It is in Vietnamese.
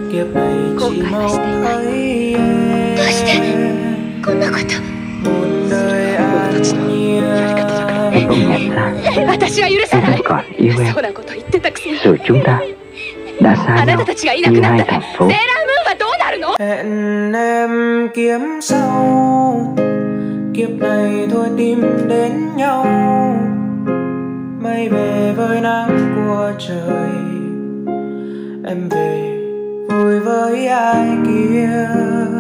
kiếp này chỉ mong thấy em một đời an nhiên. Công nhận ra em còn yêu em, rồi chúng ta đã xa nhau như hai thành phố. Hẹn em kiếm sau, kiếp này thôi tìm đến nhau. Mây về với nắng của trời, em về vui với ai kia.